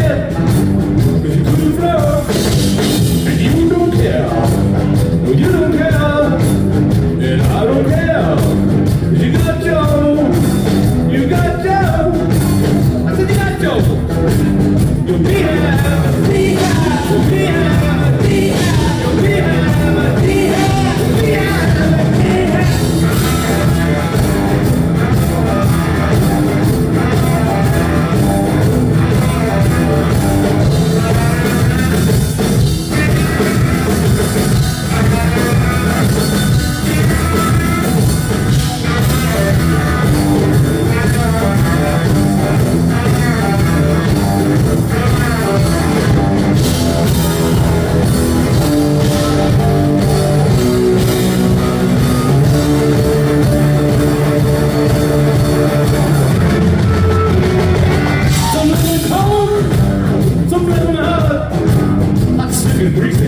head, 'cause you couldn't flow, and you don't care. No, you don't care, and I don't care. 'Cause you got Joe, you got Joe. I said you got Joe. You're Beehive, Beehive, you're Beehive, Beehive, you're Beehive, Beehive, Beehive, Beehive. Some living hard, some living hard, hot, sick, and greasy.